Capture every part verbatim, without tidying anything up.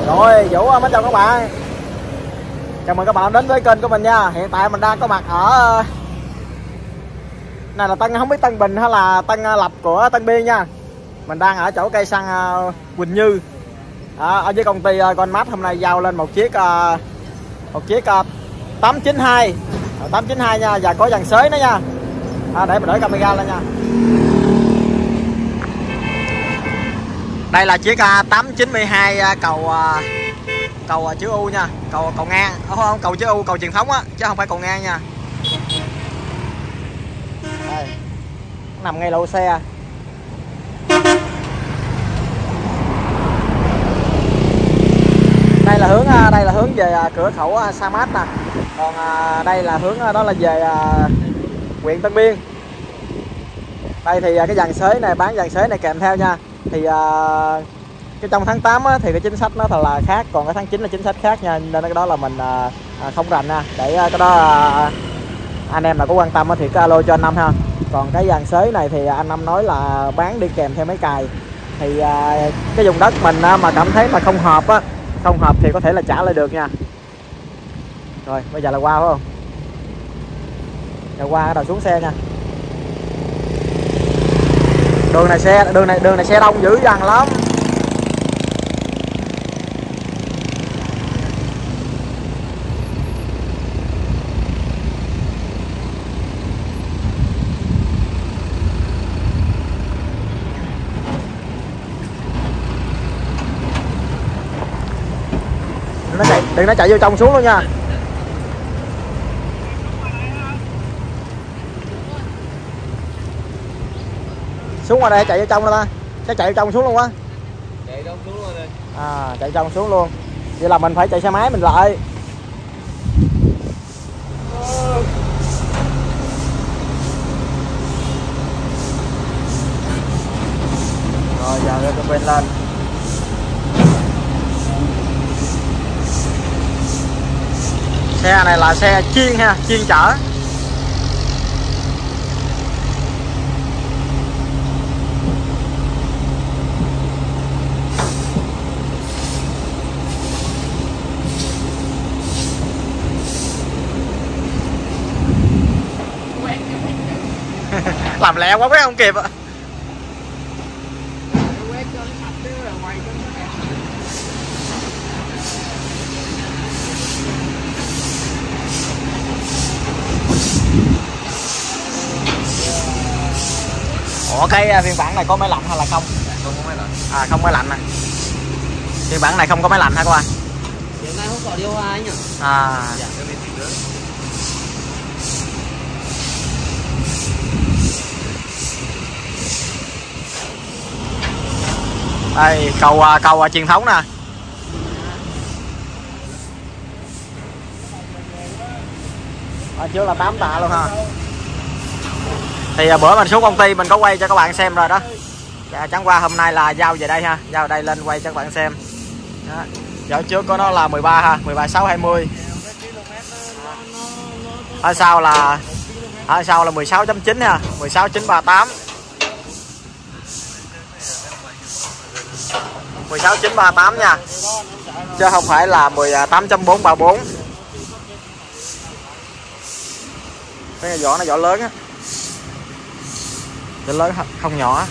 Rồi, Vũ mến chào các bạn. Chào mừng các bạn đến với kênh của mình nha. Hiện tại mình đang có mặt ở này là Tân, không biết Tân Bình hay là Tân Lập của Tân Biên nha. Mình đang ở chỗ cây xăng Quỳnh Như. À, ở với công ty Conmat hôm nay giao lên một chiếc một chiếc tám chín hai tám chín hai nha, và có dàn xới nữa nha. À, để mình đổi camera lên nha. Đây là chiếc tám chín hai cầu cầu chữ U nha, cầu cầu ngang, không, không cầu chữ U, cầu truyền thống á, chứ không phải cầu ngang nha. Đây, nằm ngay lô xe. Đây là hướng đây là hướng về cửa khẩu Sa Mát nè, còn đây là hướng đó là về huyện Tân Biên. Đây thì cái dàn xới này, bán dàn xới này kèm theo nha. Thì cái trong tháng tám á, thì cái chính sách nó thật là khác, còn cái tháng chín là chính sách khác nha, nên cái đó là mình à, không rành nha. Để cái đó à, anh em nào có quan tâm á, thì cứ alo cho anh Năm ha. Còn cái dàn xới này thì anh Năm nói là bán đi kèm theo máy cài. Thì à, cái vùng đất mình á, mà cảm thấy mà không hợp á, không hợp thì có thể là trả lại được nha. Rồi bây giờ là qua phải không? Giờ qua bắt đầu xuống xe nha. Đường này xe đường này đường này xe đông dữ dằn lắm. Nó chạy, đừng nó chạy vô trong xuống luôn nha. Xuống ngoài đây chạy vô trong đó ta. Chắc chạy vô trong xuống luôn á. Chạy trong xuống luôn đây. À, chạy trong xuống luôn. Vậy là mình phải chạy xe máy mình lại. Rồi giờ tôi quên lên. Xe này là xe chuyên ha, chuyên chở. Làm lẹ quá quét không kịp ạ. Ủa cái phiên bản này có máy lạnh hay là không? Không có máy lạnh. À không máy lạnh này. Phiên bản này không có máy lạnh hả các bạn? Hiện nay không có điều hòa anh ạ. À. Dạ, cái bên phía dưới. Đây cầu cầu truyền thống nè. Ở trước là tám tạ luôn ha. Thì bữa mình xuống công ty mình có quay cho các bạn xem rồi đó. Dạ, chẳng qua hôm nay là giao về đây ha, giao đây lên quay cho các bạn xem. Đó. Ở trước có nó là mười ba ha, mười ba sáu hai mươi. Ở sau là ở sau là mười sáu chấm chín ha, mười sáu chín ba tám. mười sáu chín ba tám nha. Chứ không phải là mười tám chấm bốn ba bốn. Cái vỏ nó vỏ lớn á. Vỏ lớn không nhỏ.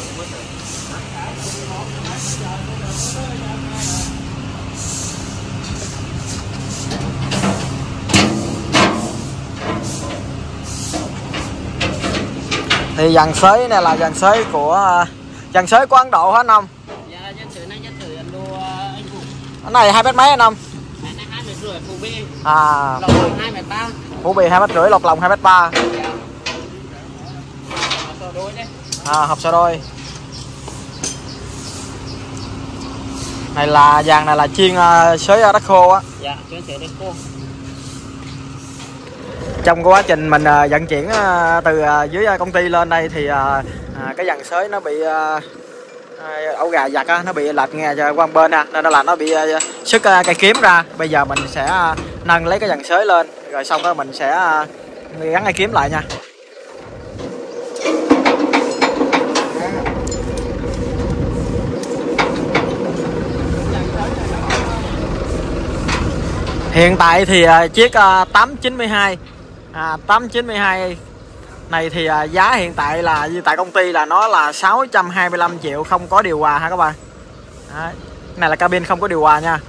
Thì dàn xới này là dàn xới của dàn xới của Ấn Độ hết không? Dạ, dàn xới này dàn xới Ấn Độ anh Vũ. Cái này hai mét mấy anh không? Cái này hai mét rưỡi phụ bì. À. Lọc lòng hai mét ba. Phụ bì hai mét rưỡi, lọc lòng hai mét ba. Dạ. Hộp sơ đôi đấy. À, hộp sơ đôi. Này là dàn này là chuyên uh, xới đất khô á. Dạ, chuyên xới đất khô. Trong quá trình mình uh, vận chuyển uh, từ uh, dưới uh, công ty lên đây thì uh, uh, cái dàn xới nó bị uh, uh, ổ gà giặt á, nó bị lệch nghe qua bên ha, nên nó là nó bị uh, sức uh, cây kiếm ra. Bây giờ mình sẽ uh, nâng lấy cái dàn xới lên, rồi xong đó mình sẽ uh, gắn cây kiếm lại nha. Hiện tại thì chiếc tám chín hai à, tám chín hai này thì giá hiện tại là như tại công ty là nó là sáu trăm hai mươi lăm triệu không có điều hòa ha các bạn. Đấy. Này là cabin không có điều hòa nha.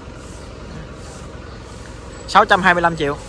sáu trăm hai mươi lăm triệu.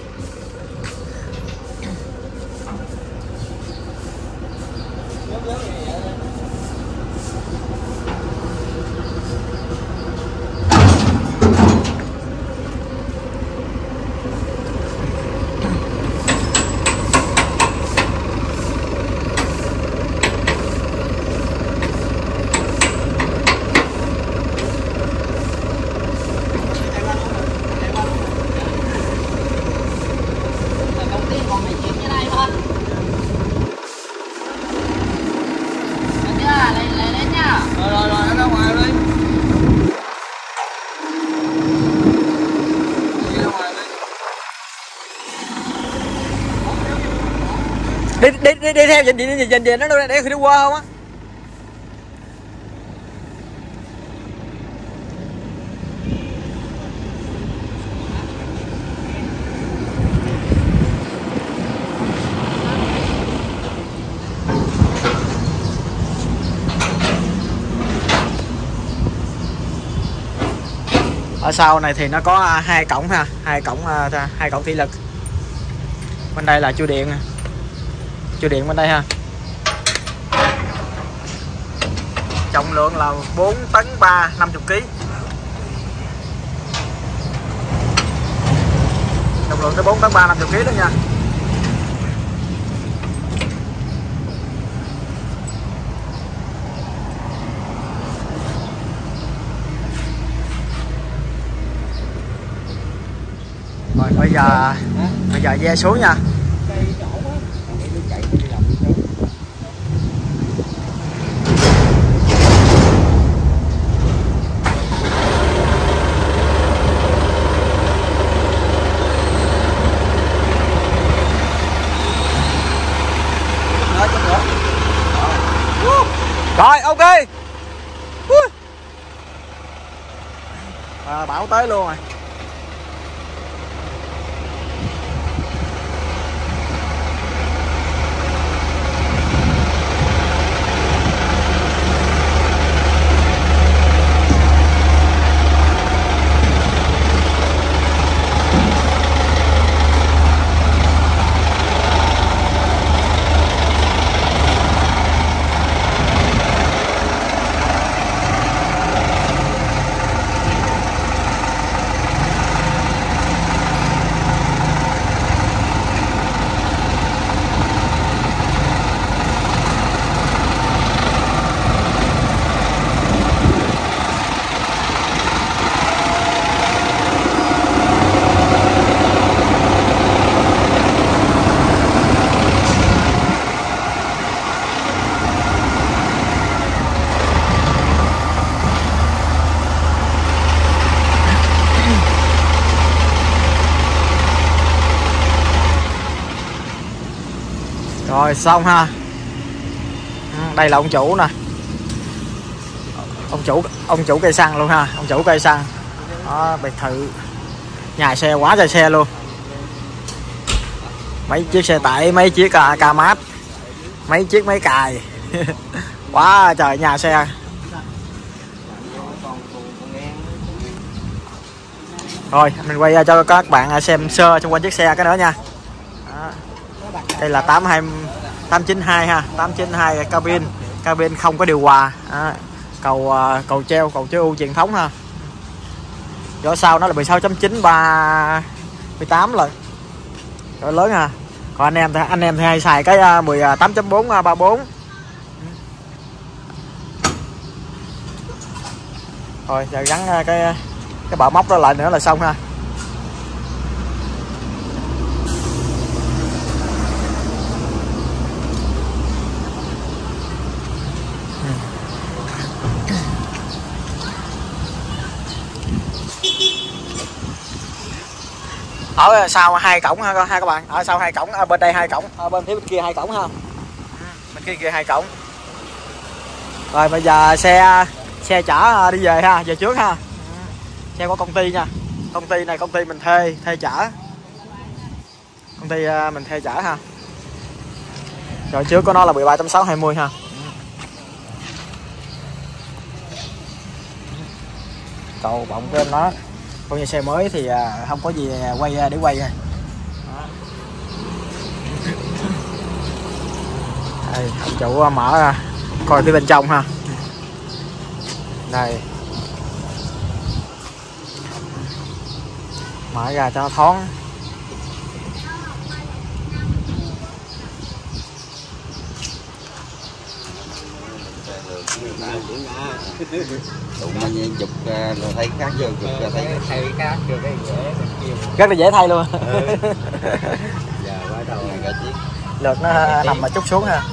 đi đi đi, đi theo dình dình dình dình nó đâu để khi đi qua không á. Ở sau này thì nó có hai cổng ha, hai cổng hai cổng thủy lực. Bên đây là chui điện, chui điện bên đây ha. Trọng lượng là bốn tấn ba, năm mươi ký. Trọng lượng tới bốn tấn ba, năm mươi ký đó nha. Rồi bây giờ bây giờ ve xuống nha. Rồi ok. À, bão tới luôn rồi. Rồi xong ha. Đây là ông chủ nè. Ông chủ ông chủ cây xăng luôn ha, ông chủ cây xăng. Đó, biệt thự nhà xe quá trời xe luôn. Mấy chiếc xe tải, mấy chiếc uh, ca mát, mấy chiếc máy cài. Quá trời nhà xe. Rồi mình quay cho các bạn xem sơ xung quanh chiếc xe cái nữa nha. Đó. Đây là tám hai tám chín hai ha, tám chín hai cabin, cabin không có điều hòa. Đó. Cầu cầu treo, cầu chứa U truyền thống ha. Chỗ sau nó là mười sáu chấm chín ba mười tám lần. Chỗ lớn ha. Còn anh em thì anh em thì hay xài cái mười tám chấm bốn ba bốn. Rồi giờ gắn cái cái bờ móc đó lại nữa là xong ha. Ở sau hai cổng ha hai các bạn, ở sau hai cổng, ở bên đây hai cổng, ở bên phía bên kia hai cổng ha. Bên kia kia hai cổng. Rồi bây giờ xe xe chở đi về ha, về trước ha. Xe của công ty nha. Công ty này công ty mình thuê thuê chở, công ty uh, mình thuê chở ha. Rồi trước của nó là mười ba sáu hai mươi ha. Cầu bọng của em nó coi như xe mới thì uh, không có gì quay để quay ha. Đây, ông chủ mở ra coi phía bên trong ha. Đây, mở ra cho nó thoáng. tụi mình chụp là thấy khác chưa, chụp là thấy thay khác chưa cái dễ rất là dễ thay luôn. giờ bắt đầu là cái chiếc Lượt nó nằm mà chút xuống ha.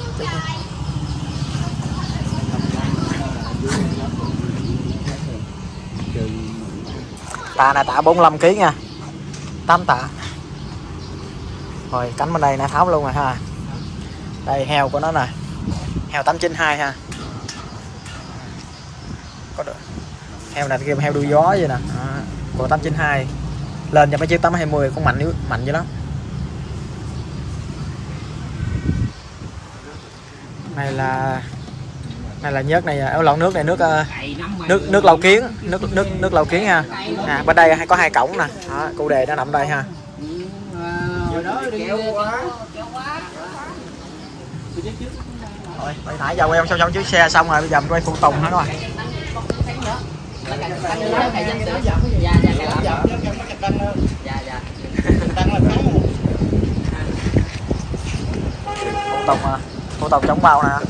Tạ này tạ bốn mươi lăm ki lô gam nha, tám tạ. Rồi cánh bên đây nó tháo luôn rồi ha. Đây heo của nó nè, heo tám chín hai ha. Có được. Heo này kia heo đuôi gió vậy nè. À, của tám chín hai lên cho mấy chiếc tám hai mươi cũng mạnh yếu mạnh dữ lắm. Này là này là nhớt này, áo lon nước này, nước nước nước lau kiến, nước nước nước lau kiến ha. À, bên đây hay có hai cổng nè. Đó, cụ đề nó nằm đây ha. Rồi, bây nãy giờ quay xong xong chiếc xe xong rồi, bây giờ mình quay phụ tùng hết rồi. Phụ tùng à, phụ tùng chống bao nè.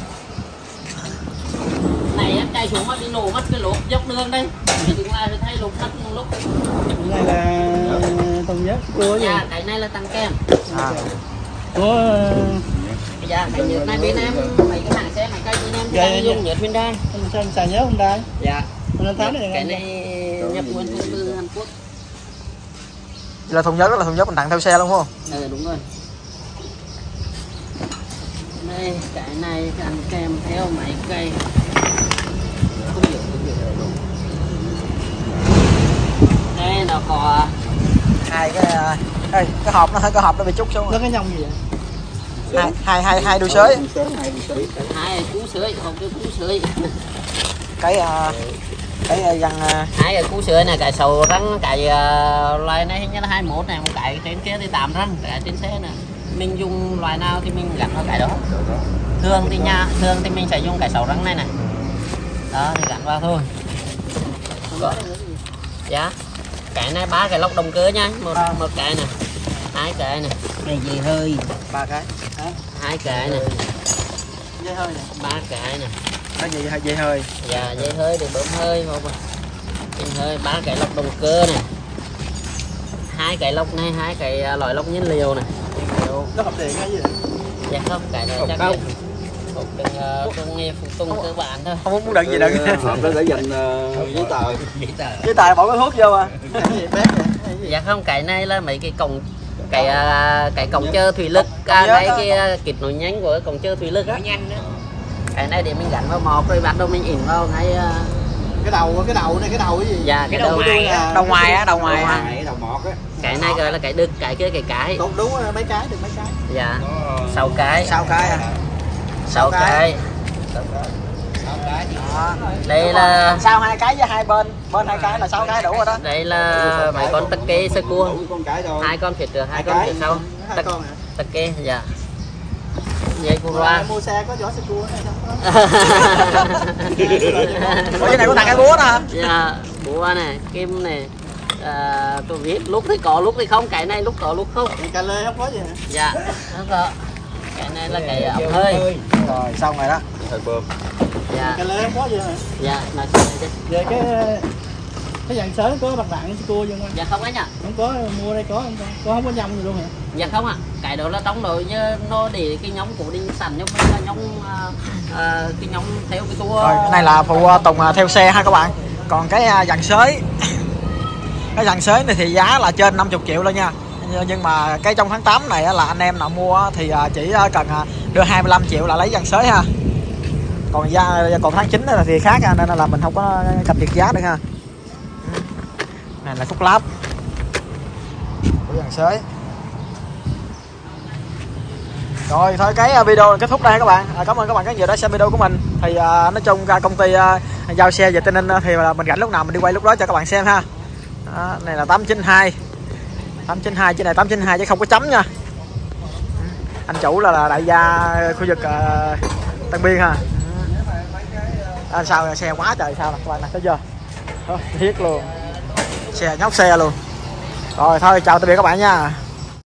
Này em chạy xuống đi nổ mất cái lốp dốc đường đây. Thì tương lai thấy lốp mất lúc. Cái này là tông nhất của gì? Dạ, cái này là tăng kem. À. Của Dạ, cái nhựa này bên em mấy cái hàng xe mấy cây bên em dạ, đang dùng nhựa Hyundai. sao xài nhớ không đây? Dạ. Nên tháng này cái này nhập nguồn từ Hàn Quốc. Là thùng nhớt, đó là thùng nhớt mình tặng theo xe luôn không? Ừ đúng rồi. Đây, cái này ăn kèm theo mấy cây. Không hiểu, không hiểu luôn. Đây nó có Hai cái đây, cái hộp nó cái hộp nó bị trút xuống nó rồi. cái nhông gì vậy? Hai hai hai hai đuôi sới. hai cú sưởi, không cái cú sưởi. Cái uh, cái uh, răng uh, Hai cái cú sưởi này cái sầu răng cái uh, loài này hình như là hai mươi mốt này, một cái trên kia thì tám răng, cái trên xe nè. Mình dùng loài nào thì mình gắn vào cái đó. Thường thì nhà, thường thì mình sẽ dùng cái sầu răng này này. Đó thì gắn vào thôi. Có. Dạ. Cái này ba cái lốc động cơ nha, một một cái nè, hai cái nè, này dây hơi, ba cái. hai cái nè, Dây hơi nè. ba cái nè. Nó gì hơi dây hơi. Dạ dây hơi để bơm hơi không à. Dây hơi, ba cái lốc động cơ này, hai cái lốc này, hai cái loại lốc nhiên liệu này. Nó hợp điện hay gì vậy? Dạ không, cái này chắc là một đừng công nghiệp phụ tùng cơ bản thôi. Không muốn đựng gì đựng. hộp đó để dành giấy tờ. Chế tài bỏ cái thuốc vô à. Dạ không, cái này là mấy cái cổng cái cái cổng chờ thủy lực, à, cái cái kết nối nhanh của cổng chờ thủy lực á. Cái này để mình gắn vào mò rồi bắt đầu mình ỉn vào ngay Cái đầu cái đầu này cái đầu cái gì? dạ cái đầu ngoài á. Đầu ngoài á, đầu ngoài á. Cái đầu mọt á. cái này gọi là cái đực, cái kia cái cái. Đúng đúng mấy cái được mấy cái. Dạ sáu cái, Sáu cái à. sáu cái. Đó. Đây là Sau hai cái với hai bên, bên hai cái là sáu cái đủ rồi đó. đây là mấy con tắc kê sơ cua, Con cái thôi. hai con phía trước, hai con cái. phía sau. Hai Tắc con hả? tắc kê dạ. Dây cu loa. Mua xe có vỏ xe cua này không? Ủa cái này có tặng cái búa nè. Dạ búa này, kim này. À, tôi viết lúc thì có lúc thì không, cái này lúc có lúc không. Cà lê không có gì hả? Dạ nó có. Cái này là cái ống hơi. Rồi xong rồi đó. Hơi bơm. Dạ Cà lê không có gì hả? dạ nói sao chứ. Về cái cái dàn sới có bạc đạn xe cua không anh? Dạ không anh ạ. Không có, mua đây có không có? Có không có nhông gì luôn hả? Dạ không ạ. Cái đó là trong đội như nó để cái nhóm cố định sẵn, nhưng mà là nhóm uh, uh, cái nhóm theo cái tour. Rồi cái này là phụ tùng theo xe ha các bạn. Còn cái dàn sới cái dàn sới này thì giá là trên năm mươi triệu luôn nha. Nhưng mà cái trong tháng tám này là anh em nào mua thì chỉ cần đưa hai mươi lăm triệu là lấy dàn sới ha. Còn giá còn tháng chín thì khác nên là mình không có cập nhật giá được ha. Này là khúc láp. của dàn xới. Rồi thôi cái video kết thúc đây các bạn. À, cảm ơn các bạn rất nhiều đã xem video của mình. Thì à, nói chung ra công ty à, giao xe về Tây Ninh thì là mình rảnh lúc nào mình đi quay lúc đó cho các bạn xem ha. Đó, này là tám chín hai tám chín hai, trên này tám chín hai chứ không có chấm nha. Anh chủ là, là đại gia khu vực uh, Tân Biên ha. À, sao xe quá trời sao nè các bạn nè, thấy chưa? Thiết luôn. Xe nhóc xe luôn. Rồi thôi chào tạm biệt các bạn nha.